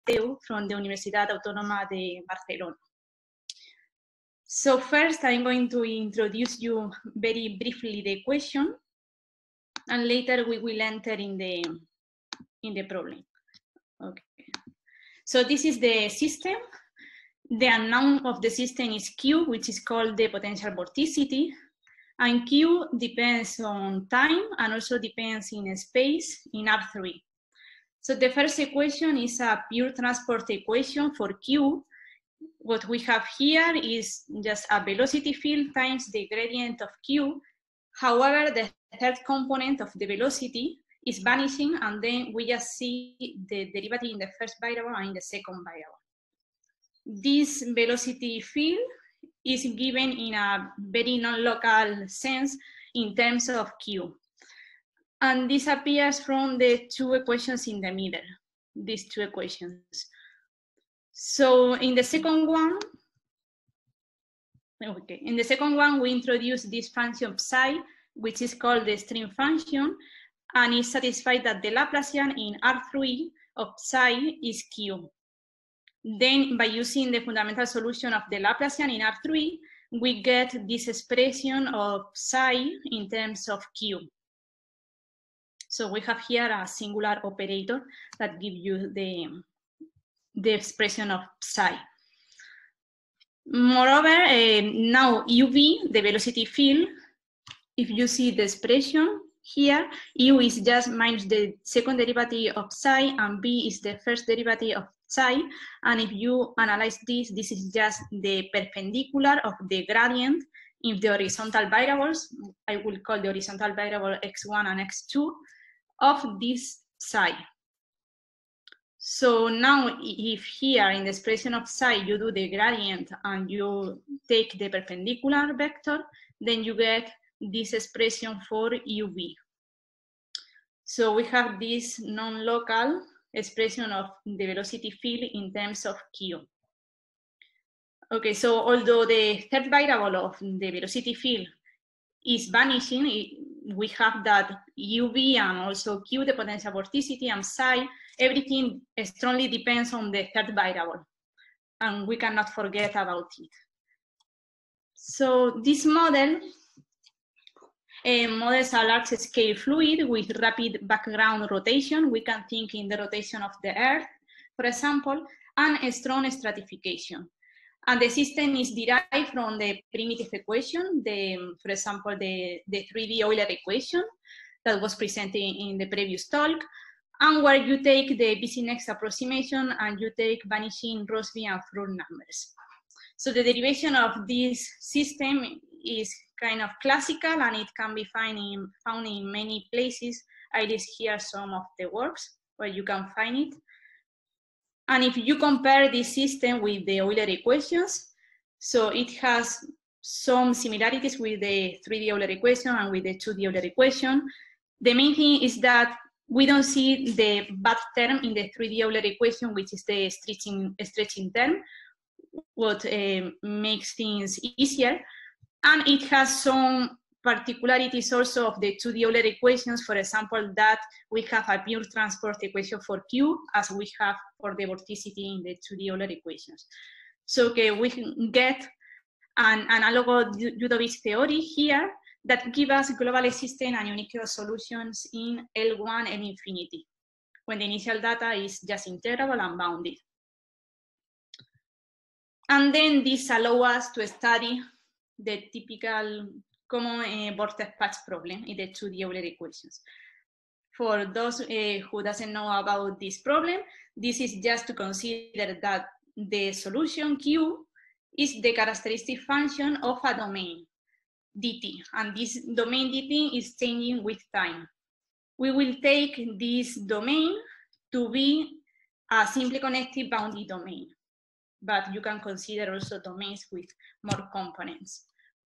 Mateu from the Universidad Autónoma de Barcelona. So first, I'm going to introduce you very briefly the question, and later we will enter in the problem. Okay. So this is the system. The unknown of the system is Q, which is called the potential vorticity. And Q depends on time and also depends in space in R3. So the first equation is a pure transport equation for Q. What we have here is just a velocity field times the gradient of Q. However, the third component of the velocity is vanishing, and then we just see the derivative in the first variable and in the second variable. This velocity field is given in a very non-local sense in terms of Q. And this appears from the two equations in the middle, these two equations. So in the second one, we introduce this function psi, which is called the stream function, and it satisfies that the Laplacian in R3 of psi is Q. Then by using the fundamental solution of the Laplacian in R3, we get this expression of psi in terms of Q. So we have here a singular operator that gives you the expression of psi. Moreover, now UV, the velocity field, if you see the expression here, U is just minus the second derivative of psi, and V is the first derivative of psi. And if you analyze this, this is just the perpendicular of the gradient in the horizontal variables. I will call the horizontal variable x1 and x2 of this psi. So now if here in the expression of psi you do the gradient and you take the perpendicular vector, then you get this expression for UV. So we have this non-local expression of the velocity field in terms of Q. Okay, so although the third variable of the velocity field is vanishing, we have that UV and also Q, the potential vorticity, and psi, everything strongly depends on the third variable, and we cannot forget about it. So this model models a large-scale fluid with rapid background rotation. We can think in the rotation of the Earth, for example, and a strong stratification. And the system is derived from the primitive equation, for example, the 3D Euler equation that was presented in the previous talk, and where you take the BCNext approximation and you take vanishing Rossby and Froude numbers. So the derivation of this system is kind of classical, and it can be found in many places. I list here some of the works where you can find it. And if you compare this system with the Euler equations, so it has some similarities with the 3D Euler equation and with the 2D Euler equation. The main thing is that we don't see the bad term in the 3D Euler equation, which is the stretching term, what makes things easier. And it has some particularities also of the 2D Euler equations, for example, that we have a pure transport equation for Q as we have for the vorticity in the 2D Euler equations. So okay, we can get an analogous Yudovic theory here that gives us global system and unique solutions in L1 and infinity, when the initial data is just integrable and bounded. And then this allows us to study the typical common vortex patch problem in the 2D Euler equations. For those who doesn't know about this problem, this is just to consider that the solution Q is the characteristic function of a domain dt, and this domain dt is changing with time. We will take this domain to be a simply connected bounded domain, but you can consider also domains with more components.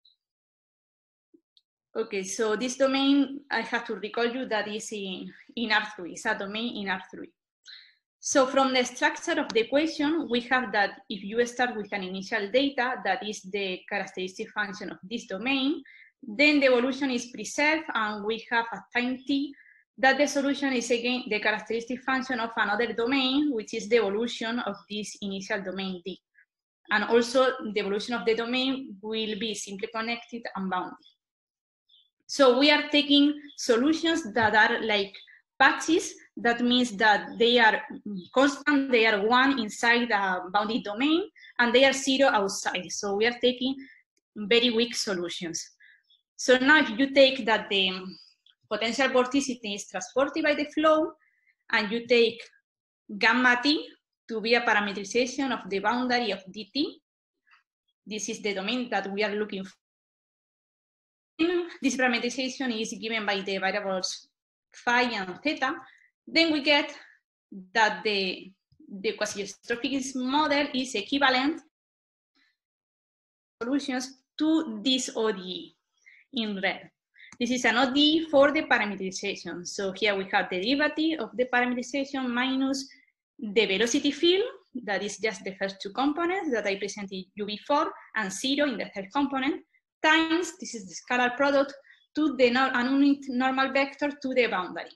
Okay, so this domain, I have to recall you that is in R3, it's a domain in R3. So from the structure of the equation, we have that if you start with an initial data that is the characteristic function of this domain, then the evolution is preserved and we have a time t that the solution is again the characteristic function of another domain, which is the evolution of this initial domain D. And also the evolution of the domain will be simply connected and bounded. So we are taking solutions that are like patches. That means that they are constant, they are 1 inside the bounded domain, and they are 0 outside. So we are taking very weak solutions. So now if you take that the potential vorticity is transported by the flow, and you take gamma t to be a parameterization of the boundary of dt, this is the domain that we are looking for. This parameterization is given by the variables phi and theta. Then we get that the quasi-strophic model is equivalent solutions to this ODE in red. This is an ODE for the parameterization. So here we have the derivative of the parameterization minus the velocity field, that is just the first 2 components that I presented you before, and 0 in the third component, times, this is the scalar product, to the unit normal vector to the boundary.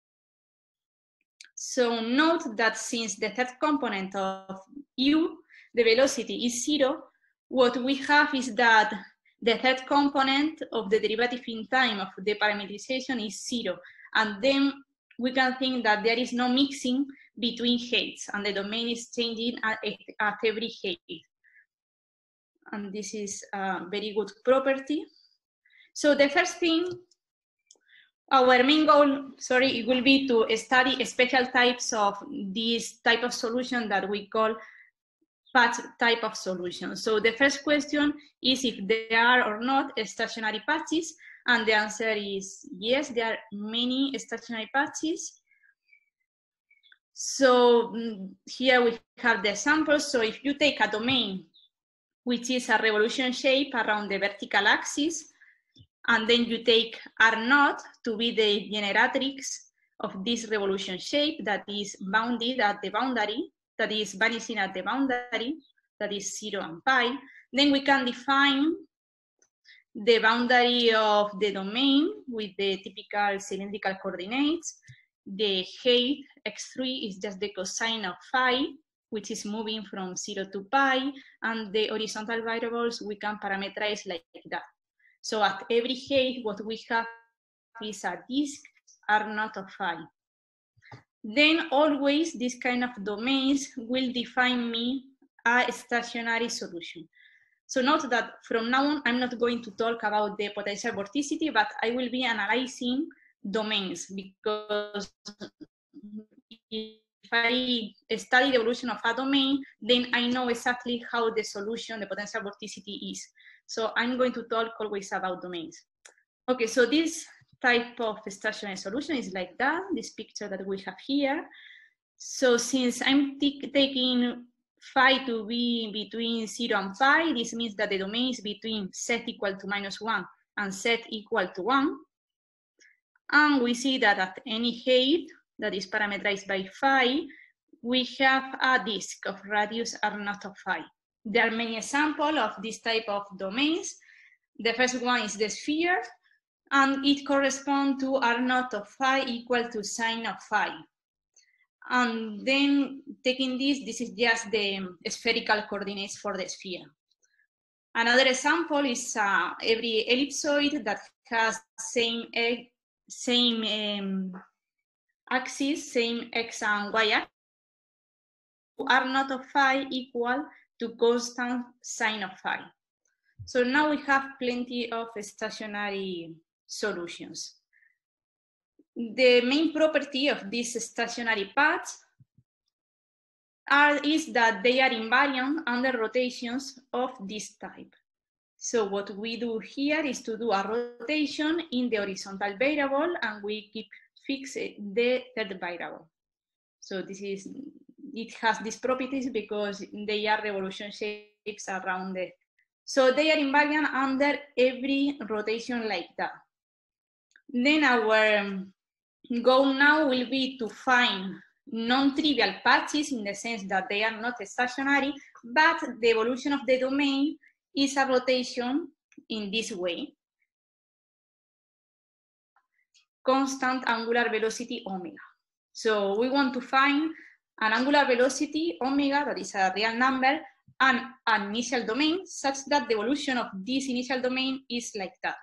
So note that since the third component of u, the velocity is 0, what we have is that the third component of the derivative in time of the parameterization is 0. And then we can think that there is no mixing between heights, and the domain is changing at every height. And this is a very good property. So the first thing, our main goal, it will be to study special types of this type of solution that we call patch type of solution. So the first question is if there are or not stationary patches, and the answer is yes, there are many stationary patches. So here we have the examples. So if you take a domain which is a revolution shape around the vertical axis, and then you take R0 to be the generatrix of this revolution shape that is bounded at the boundary, that is vanishing at the boundary, that is 0 and pi, then we can define the boundary of the domain with the typical cylindrical coordinates. The height x3 is just the cosine of phi, which is moving from 0 to pi, and the horizontal variables we can parameterize like that. So at every height, what we have is a disk R0 of phi. Then always this kind of domains will define me a stationary solution. So note that from now on, I'm not going to talk about the potential vorticity, but I will be analyzing domains, because if I study the evolution of a domain, then I know exactly how the solution, the potential vorticity is. So I'm going to talk always about domains. Okay, so this type of stationary solution is like that, this picture that we have here. So since I'm taking phi to be between 0 and pi, this means that the domain is between z equal to -1 and z equal to 1. And we see that at any height that is parameterized by phi, we have a disk of radius R0 of phi. There are many examples of this type of domains. The first one is the sphere, and it corresponds to R0 of phi equal to sine of phi. And then taking this is just the spherical coordinates for the sphere. Another example is every ellipsoid that has same axis, same x and y axis, R0 of phi equal to constant sine of phi. So now we have plenty of stationary solutions. The main property of these stationary paths is that they are invariant under rotations of this type. So what we do here is to do a rotation in the horizontal variable, and we keep fixed the third variable. So it has these properties because they are revolution shapes around it. So they are invariant under every rotation like that. Then our goal now will be to find non-trivial patches in the sense that they are not stationary, but the evolution of the domain is a rotation in this way. constant angular velocity omega. So we want to find an angular velocity omega that is a real number and an initial domain such that the evolution of this initial domain is like that.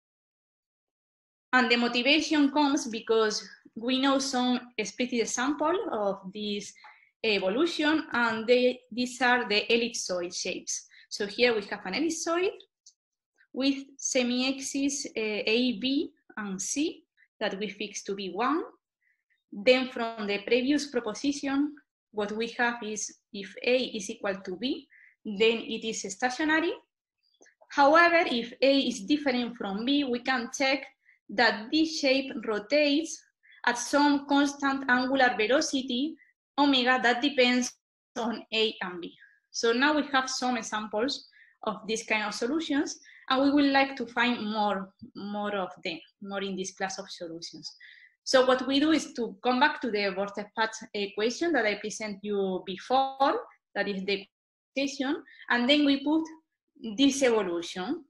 And the motivation comes because we know some explicit sample of this evolution, and these are the ellipsoid shapes. So here we have an ellipsoid with semi-axis A, B, and C that we fix to be 1. Then from the previous proposition, what we have is if A is equal to B, then it is stationary. However, if A is different from B, we can check that this shape rotates at some constant angular velocity, omega, that depends on A and B. So now we have some examples of this kind of solutions, and we would like to find more of them, more in this class of solutions. So what we do is to come back to the Born-Patch equation that I presented you before, that is the equation, and then we put this evolution.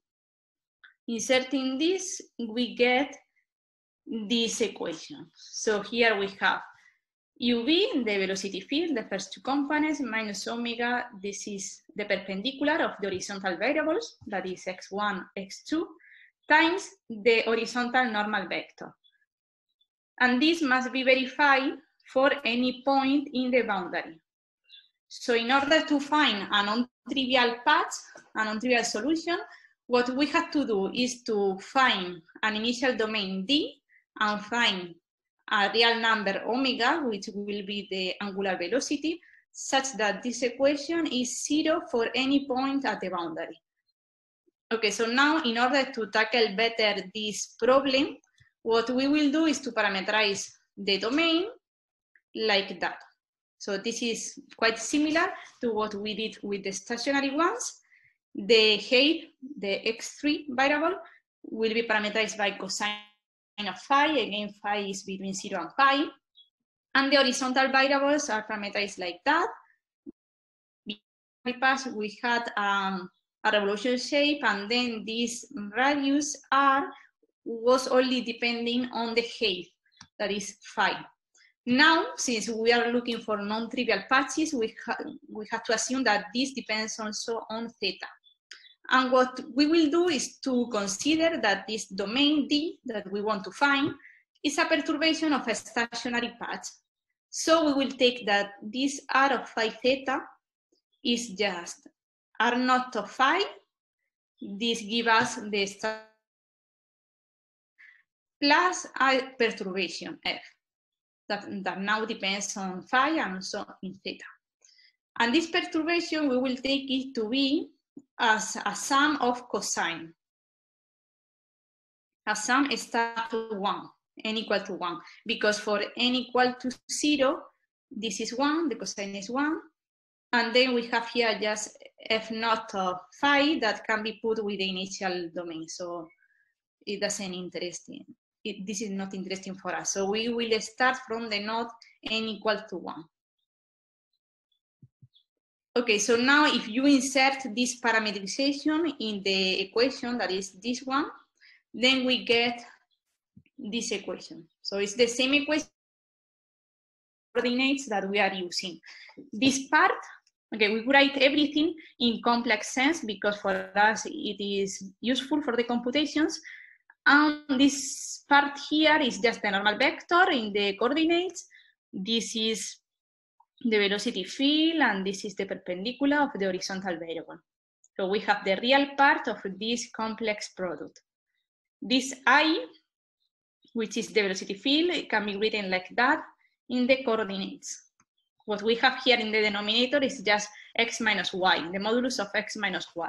Inserting this, we get this equation. So here we have UV, the velocity field, the first two components, minus omega, this is the perpendicular of the horizontal variables, that is x1, x2, times the horizontal normal vector. And this must be verified for any point in the boundary. So in order to find a non-trivial patch, a non-trivial solution, what we have to do is to find an initial domain D and find a real number omega, which will be the angular velocity, such that this equation is 0 for any point at the boundary. Okay, so now in order to tackle better this problem, what we will do is to parameterize the domain like that. So this is quite similar to what we did with the stationary ones. The height, the x3 variable, will be parameterized by cosine of phi. Again, phi is between 0 and pi. And the horizontal variables are parameterized like that. We had a revolution shape, and then this radius r was only depending on the height, that is phi. Now, since we are looking for non-trivial patches, we have to assume that this depends also on theta. And what we will do is to consider that this domain D that we want to find is a perturbation of a stationary patch. So we will take that this r of phi theta is just r naught of phi. This gives us the plus a perturbation f that now depends on phi and also in theta. And this perturbation, we will take it to be as a sum of cosine. A sum starts to 1, n equal to 1, because for n equal to 0, this is 1, the cosine is 1, and then we have here just f naught of phi that can be put with the initial domain, so it doesn't interesting. This is not interesting for us. So we will start from the node n equal to 1. Okay, so now if you insert this parameterization in the equation, that is this one, then we get this equation. So it's the same equation coordinates that we are using. This part, okay, we write everything in complex sense because for us it is useful for the computations. And this part here is just the normal vector in the coordinates. This is the velocity field, and this is the perpendicular of the horizontal variable. So we have the real part of this complex product. This I, which is the velocity field, it can be written like that in the coordinates. What we have here in the denominator is just x minus y, the modulus of x minus y.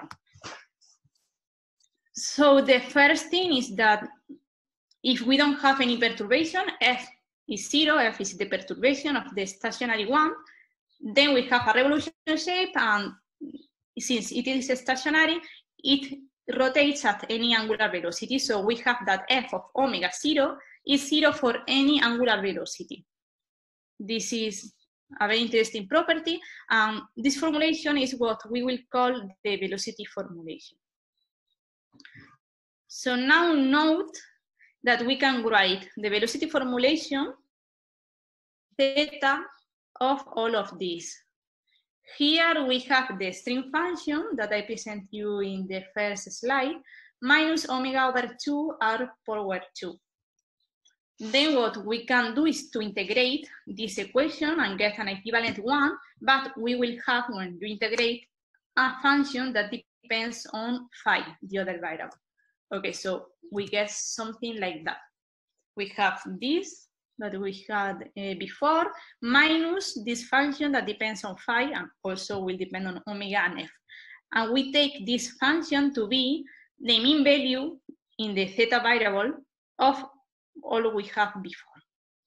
So the first thing is that if we don't have any perturbation, f is 0, f is the perturbation of the stationary one, then we have a revolution shape, and since it is stationary, it rotates at any angular velocity. So we have that f of omega 0 is 0 for any angular velocity. This is a very interesting property. This formulation is what we will call the velocity formulation. So now note that we can write the velocity formulation theta of all of these. Here we have the string function that I present you in the first slide, minus omega over 2 r power 2. Then what we can do is to integrate this equation and get an equivalent one, but we will have, when you integrate, a function that depends on phi, the other variable. Okay, so we get something like that. We have this that we had before, minus this function that depends on phi and also will depend on omega and f. And we take this function to be the mean value in the theta variable of all we have before.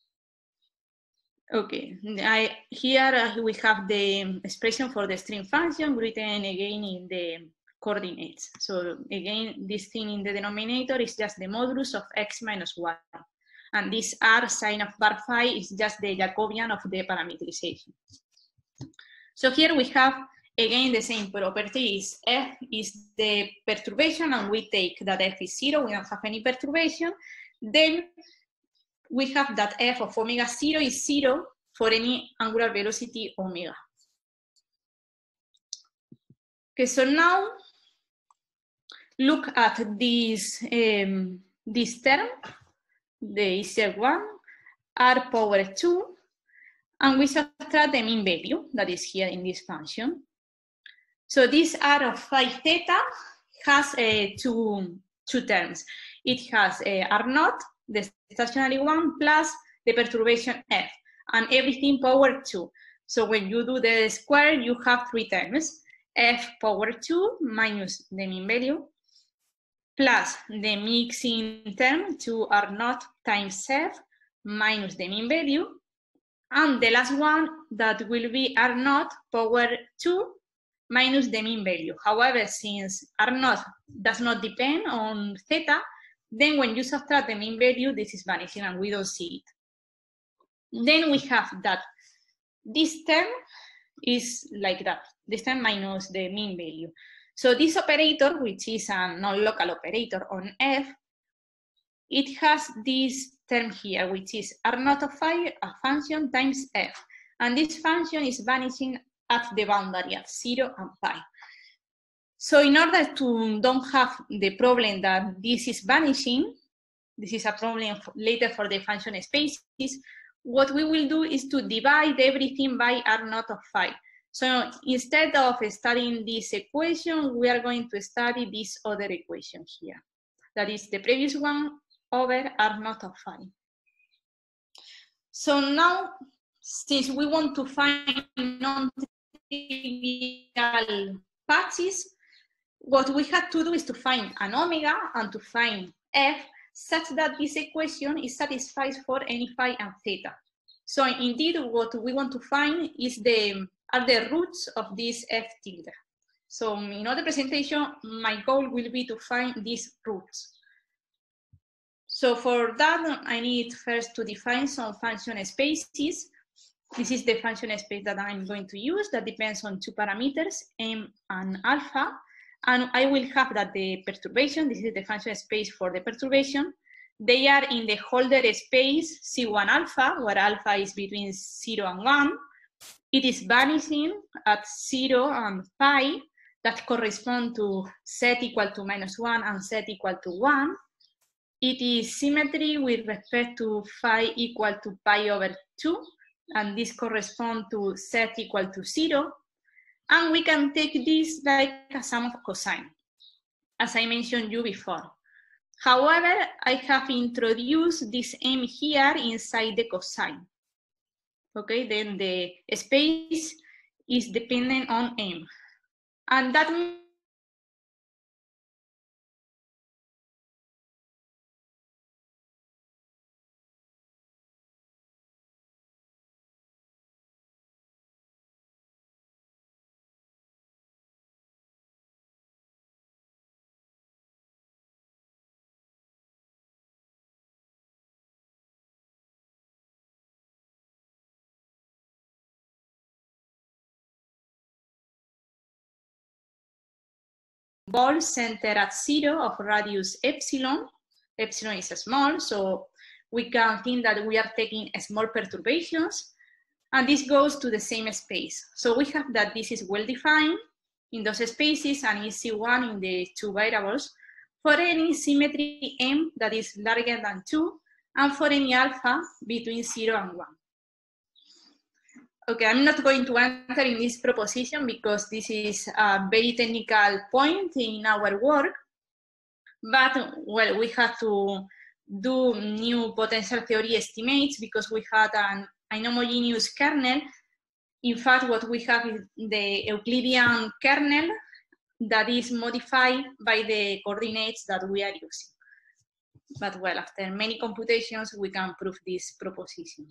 Okay, here we have the expression for the string function written again in the coordinates. So again, this thing in the denominator is just the modulus of x minus y. And this r sine of bar phi is just the Jacobian of the parameterization. So here we have, again, the same properties. F is the perturbation, and we take that f is 0, we don't have any perturbation. Then we have that f of omega 0 is 0 for any angular velocity omega. Okay, so now look at this, this term, the easier one, r power 2, and we subtract the mean value that is here in this function. So this r of phi theta has two terms. It has r naught, the stationary one, plus the perturbation f, and everything power 2. So when you do the square, you have three terms, f power 2 minus the mean value, plus the mixing term, 2r naught times f minus the mean value, and the last one that will be r naught power 2 minus the mean value. However, since r naught does not depend on theta, then when you subtract the mean value, this is vanishing and we don't see it. Then we have that this term is like that, this term minus the mean value. So this operator, which is a non-local operator on f, it has this term here, which is r naught of phi, a function, times f. And this function is vanishing at the boundary at 0 and pi. So in order to don't have the problem that this is vanishing, this is a problem later for the function spaces, what we will do is to divide everything by r naught of phi. So instead of studying this equation, we are going to study this other equation here. That is the previous one over r naught of phi. So now, since we want to find non-trivial patches, what we have to do is to find an omega and to find f such that this equation is satisfied for any phi and theta. So indeed, what we want to find is are the roots of this f tilde. So in other presentation, my goal will be to find these roots. So for that, I need first to define some function spaces. This is the function space that I'm going to use that depends on two parameters, m and alpha. And I will have that the perturbation, this is the function space for the perturbation, they are in the Holder space C1 alpha, where alpha is between 0 and 1. It is vanishing at 0 and pi, that correspond to z equal to -1 and z equal to 1. It is symmetry with respect to phi equal to pi over 2, and this corresponds to z equal to 0. And we can take this like a sum of cosine, as I mentioned you before. However, I have introduced this m here inside the cosine. Okay, then the space is dependent on m. And that ball center at 0 of radius epsilon, epsilon is small, so we can think that we are taking small perturbations, and this goes to the same space. So we have that this is well defined in those spaces and is C1 in the two variables for any symmetry M that is larger than 2 and for any alpha between 0 and 1. Okay, I'm not going to enter in this proposition because this is a very technical point in our work, but well, we have to do new potential theory estimates because we had an inhomogeneous kernel. In fact, what we have is the Euclidean kernel that is modified by the coordinates that we are using. But well, after many computations, we can prove this proposition.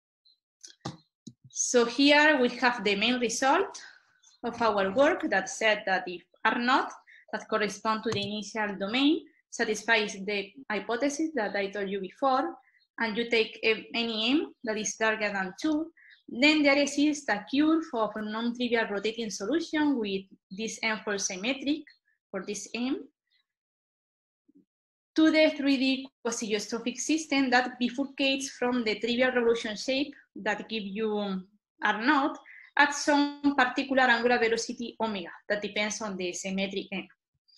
So here we have the main result of our work that said that if R0 that corresponds to the initial domain satisfies the hypothesis that I told you before, and you take any M that is larger than 2, then there exists a curve of a non-trivial rotating solution with this M-fold symmetric for this M to the 3D quasi-geostrophic system that bifurcates from the trivial revolution shape that give you R0 at some particular angular velocity omega that depends on the symmetric M.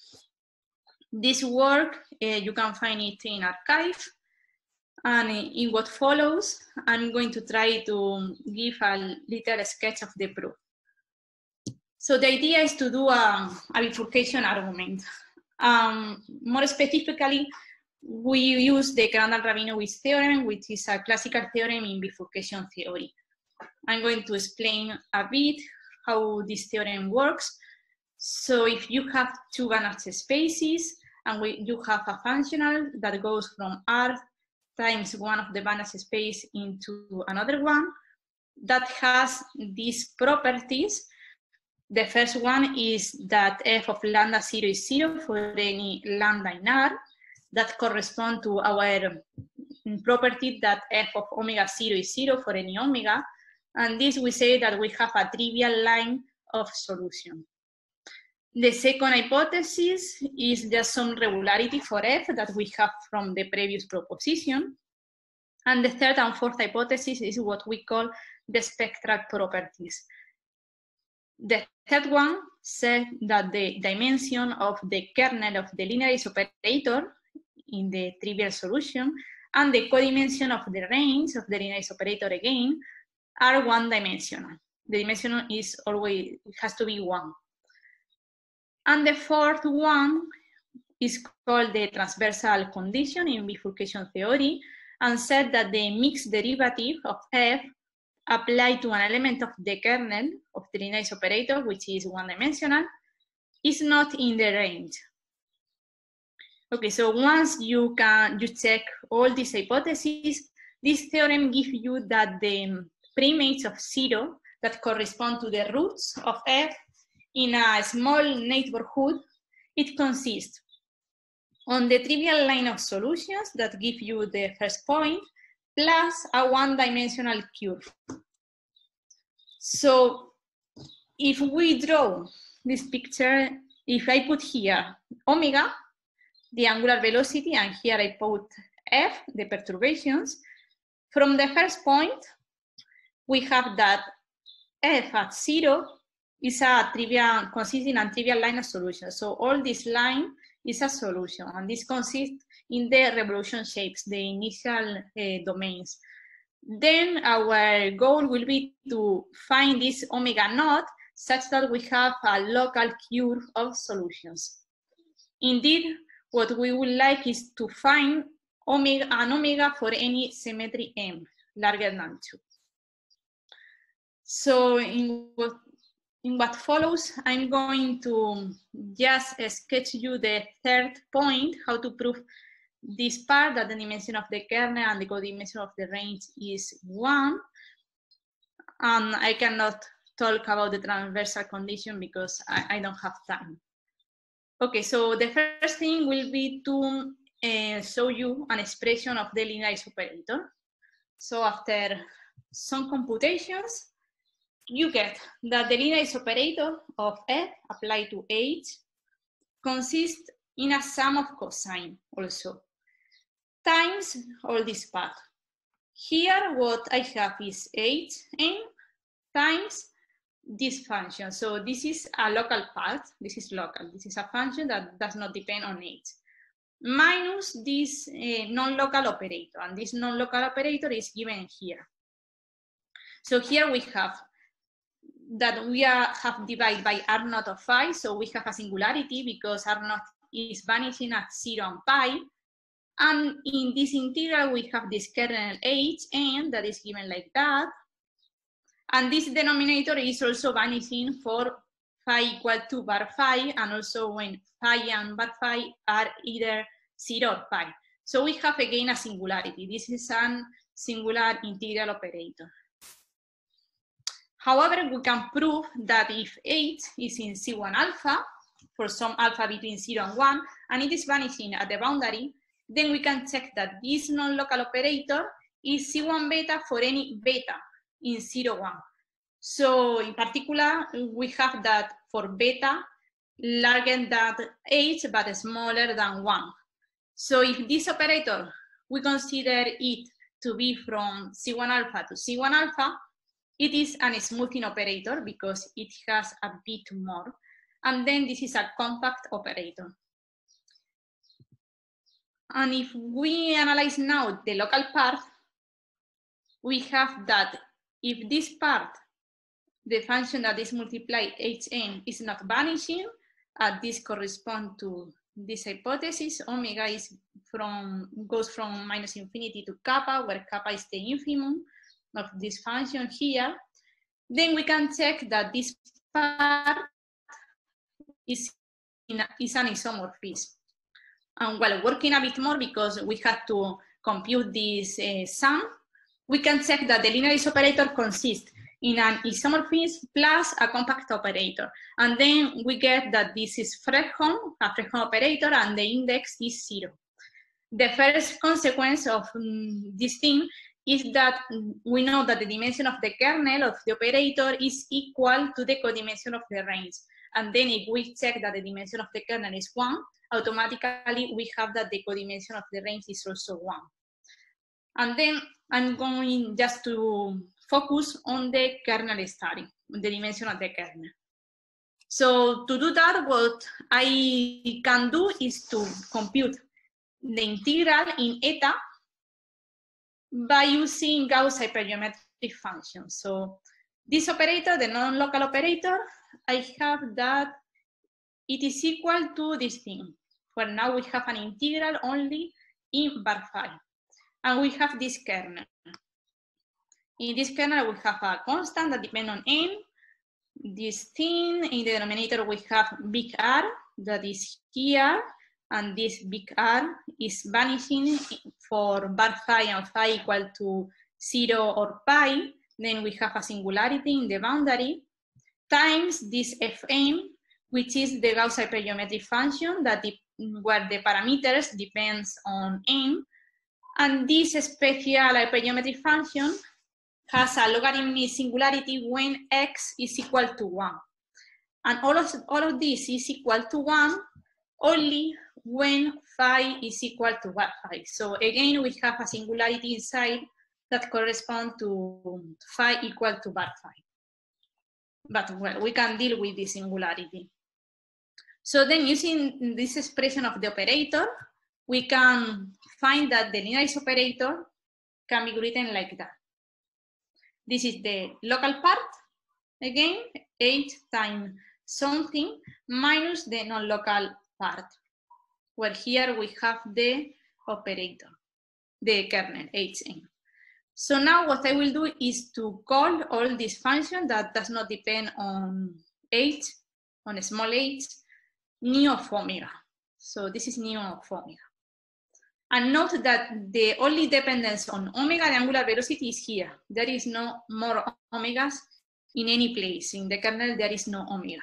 This work, you can find it in arXiv, and in what follows, I'm going to try to give a little sketch of the proof. So the idea is to do a bifurcation argument. More specifically, we use the Crandall-Rabinowitz theorem, which is a classical theorem in bifurcation theory. I'm going to explain a bit how this theorem works. So if you have two Banach spaces and you have a functional that goes from R times one of the Banach space into another one that has these properties. The first one is that f of lambda 0 is 0 for any lambda in R. That corresponds to our property that f of omega 0 is 0 for any omega. And this we say that we have a trivial line of solution. The second hypothesis is just some regularity for f that we have from the previous proposition. And the third and fourth hypothesis is what we call the spectral properties. The third one says that the dimension of the kernel of the linearized operator in the trivial solution and the codimension of the range of the linearized operator again are one-dimensional. The dimension is always, it has to be 1. And the fourth one is called the transversal condition in bifurcation theory, and said that the mixed derivative of f applied to an element of the kernel of the linearized operator, which is one-dimensional, is not in the range. Okay, so once you check all these hypotheses, this theorem gives you that the primates of 0 that correspond to the roots of f in a small neighborhood, it consists on the trivial line of solutions that give you the first point, plus a one-dimensional curve. So if we draw this picture, if I put here omega, the angular velocity, and here I put f, the perturbations, from the first point, we have that f at 0 is a trivial, consisting a trivial line of solution. So all this line is a solution, and this consists in the revolution shapes, the initial domains. Then our goal will be to find this omega naught such that we have a local curve of solutions. Indeed, what we would like is to find an omega for any symmetry M larger than 2. So in what follows, I'm going to just sketch you the third point, how to prove this part, that the dimension of the kernel and the codimension of the range is 1. And I cannot talk about the transversal condition because I don't have time. Okay, so the first thing will be to show you an expression of the linearized operator. So after some computations, you get that the linearized operator of f applied to h consists in a sum of cosine also. times all this part. Here, what I have is hn times this function. So this is a local part. This is local. This is a function that does not depend on h. Minus this non-local operator. And this non-local operator is given here. So here we have that we have divided by R0 of phi. So we have a singularity because R0 is vanishing at 0 and pi. And in this integral, we have this kernel hn that is given like that. And this denominator is also vanishing for phi equal to bar phi, and also when phi and bar phi are either 0 or pi. So we have again a singularity. This is a singular integral operator. However, we can prove that if h is in C1 alpha, for some alpha between 0 and 1, and it is vanishing at the boundary, then we can check that this non-local operator is C1 beta for any beta in 0, 1. So in particular, we have that for beta larger than h, but smaller than 1. So if this operator, we consider it to be from C1 alpha to C1 alpha, it is a smoothing operator because it has a bit more. And then this is a compact operator. And if we analyze now the local part, we have that if this part, the function that is multiplied hn, is not vanishing, this corresponds to this hypothesis. Omega is goes from minus infinity to kappa, where kappa is the infimum of this function here. Then we can check that this part is an isomorphism. And while working a bit more, because we had to compute this sum, we can check that the linearized operator consists in an isomorphism plus a compact operator. And then we get that this is Fredholm, a Fredholm operator, and the index is 0. The first consequence of this thing is that we know that the dimension of the kernel of the operator is equal to the codimension of the range. And then if we check that the dimension of the kernel is 1, automatically we have that the codimension of the range is also 1. And then I'm going just to focus on the kernel study, the dimension of the kernel. So to do that, what I can do is to compute the integral in eta by using Gauss hypergeometric functions. So this operator, the non-local operator, I have that it is equal to this thing, where now we have an integral only in bar phi. And we have this kernel. In this kernel, we have a constant that depends on n. This thing, in the denominator, we have big R that is here, and this big R is vanishing for bar phi and phi equal to 0 or pi. Then we have a singularity in the boundary, times this Fn, which is the Gauss hypergeometric function that where the parameters depends on n. And this special hypergeometric function has a logarithmic singularity when x is equal to 1. And all of this is equal to 1 only when phi is equal to bar phi. So again, we have a singularity inside that corresponds to phi equal to bar phi. But well, we can deal with this singularity. So then using this expression of the operator, we can find that the linearized operator can be written like that. This is the local part, again, h times something minus the non-local part, where here we have the operator, the kernel, hn. So now what I will do is to call all this function that does not depend on h, on small h, nu of omega. So this is nu of omega. And note that the only dependence on omega, the angular velocity, is here. There is no more omegas in any place. In the kernel, there is no omega.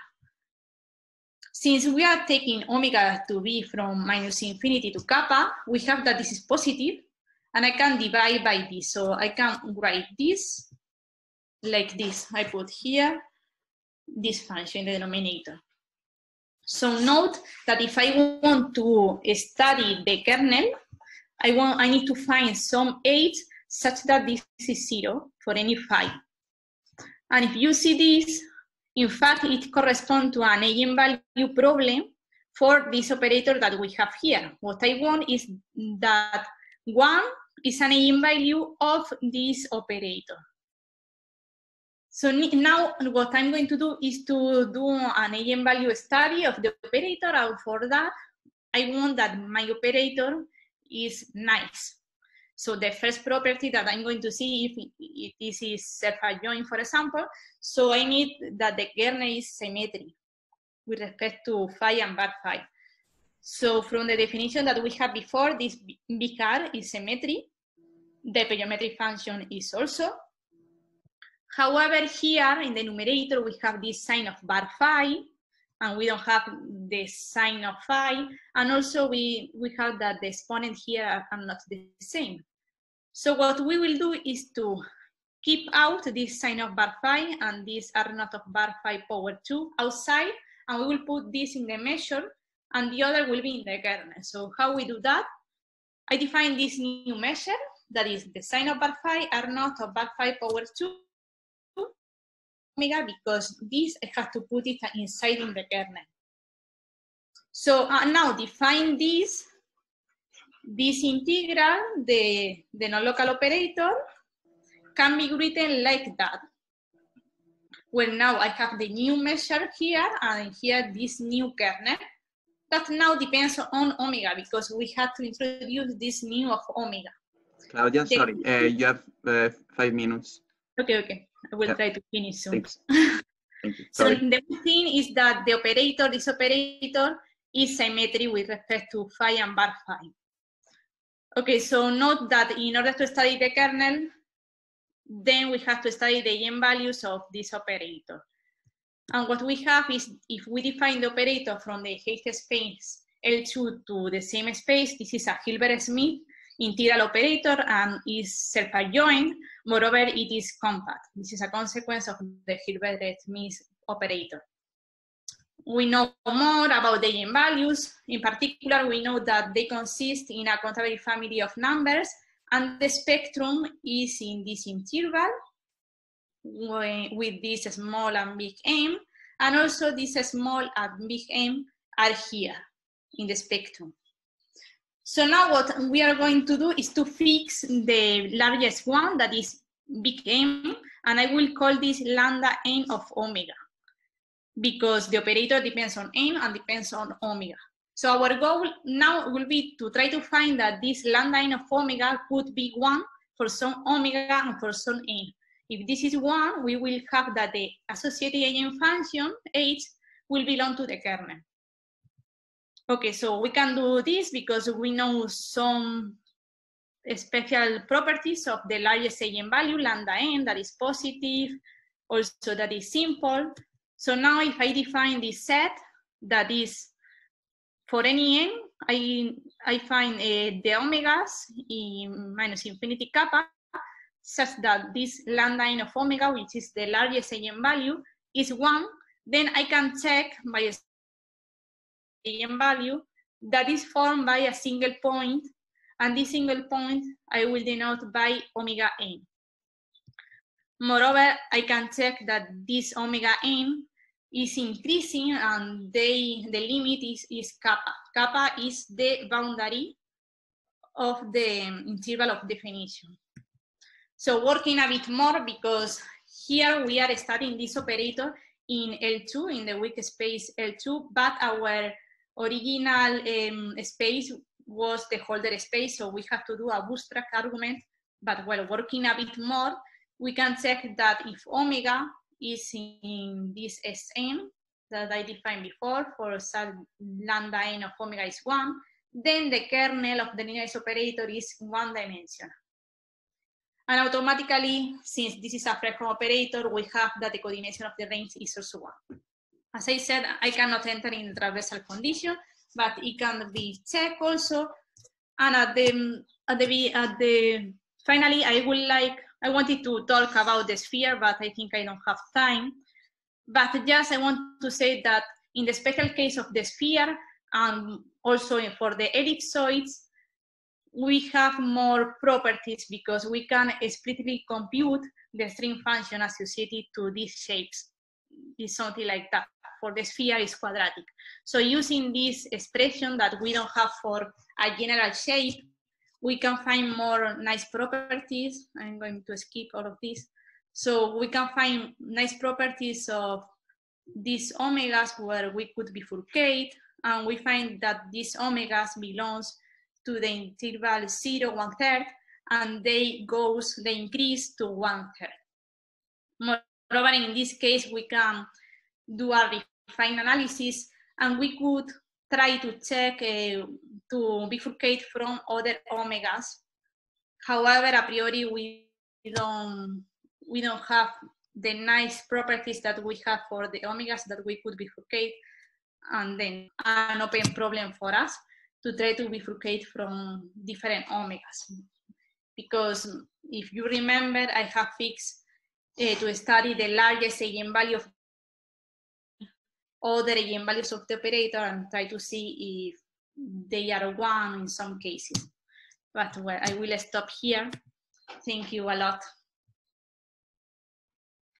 Since we are taking omega to be from minus infinity to kappa, we have that this is positive, and I can divide by this. So I can write this like this. I put here this function in the denominator. So note that if I want to study the kernel, I need to find some 8 such that this is 0 for any phi. And if you see this, in fact, it corresponds to an eigenvalue problem for this operator that we have here. What I want is that 1 is an eigenvalue of this operator. So now what I'm going to do is to do an eigenvalue study of the operator, and for that, I want that my operator is nice. So the first property that I'm going to see if this is self-adjoint, for example, so I need that the kernel is symmetry with respect to phi and bar phi. So from the definition that we had before, this BCAR is symmetry. The geometric function is also. However, here in the numerator, we have this sign of bar phi, and we don't have the sign of phi. And also we have that the exponent here are not the same. So what we will do is to keep out this sign of bar phi and this R naught of bar phi power 2 outside, and we will put this in the measure, and the other will be in the kernel. So how we do that? I define this new measure, that is the sign of bar phi, R naught of bar phi power 2, omega, because this I have to put it inside in the kernel. So now define this integral, the non-local operator, can be written like that. Well, now I have the new measure here, and here this new kernel. That now depends on omega, because we have to introduce this new of omega. Claudia, sorry, you have 5 minutes. Okay. I will try to finish soon. Thanks. Thank you. So the thing is that the operator, this operator, is symmetry with respect to phi and bar phi. Okay, so note that in order to study the kernel, then we have to study the eigenvalues of this operator. And what we have is, if we define the operator from the Heyde space L2 to the same space, this is a Hilbert-Smith integral operator and is self-adjoint. Moreover, it is compact. This is a consequence of the Hilbert-Smith operator. We know more about the eigenvalues. In particular, we know that they consist in a countable family of numbers, and the spectrum is in this interval with this small and big M, and also this small and big M are here in the spectrum. So now what we are going to do is to fix the largest one, that is big M, and I will call this lambda n of omega, because the operator depends on n and depends on omega. So our goal now will be to try to find that this lambda n of omega could be 1 for some omega and for some n. If this is 1, we will have that the associated eigenfunction h will belong to the kernel. Okay, so we can do this because we know some special properties of the largest eigenvalue, lambda n, that is positive, also that is simple. So now if I define this set, that is for any n, I find the omegas in minus infinity kappa, such that this lambda n of omega, which is the largest eigenvalue, is 1. Then I can check my eigenvalue that is formed by a single point, and this single point I will denote by omega n. Moreover, I can check that this omega n is increasing, and the limit is kappa. Kappa is the boundary of the interval of definition. So working a bit more, because here we are studying this operator in L2, in the weak space L2, but our original space was the Holder space, so we have to do a bootstrap argument. But while working a bit more, we can check that if omega is in this Sn that I defined before, for some lambda n of omega is 1, then the kernel of the linearized operator is one-dimensional. And automatically, since this is a Fredholm operator, we have that the codimension of the range is also 1. As I said, I cannot enter in the traversal condition, but it can be checked also. And finally, I wanted to talk about the sphere, but I think I don't have time. But just I want to say that in the special case of the sphere, and also for the ellipsoids, we have more properties because we can explicitly compute the string function associated to these shapes. It's something like that. For the sphere, is quadratic. So using this expression that we don't have for a general shape, we can find more nice properties. I'm going to skip all of this. So we can find nice properties of these omegas where we could bifurcate, and we find that these omegas belongs to the interval 0, 1/3, and they increase to 1/3. Moreover, in this case, we can do a refined analysis, and we could try to check to bifurcate from other omegas. However, a priori, we don't have the nice properties that we have for the omegas that we could bifurcate, and then an open problem for us to try to bifurcate from different omegas. Because if you remember, I have fixed to study the largest eigenvalue of other eigenvalues of the operator and try to see if they are 1 in some cases. But well, I will stop here. Thank you a lot.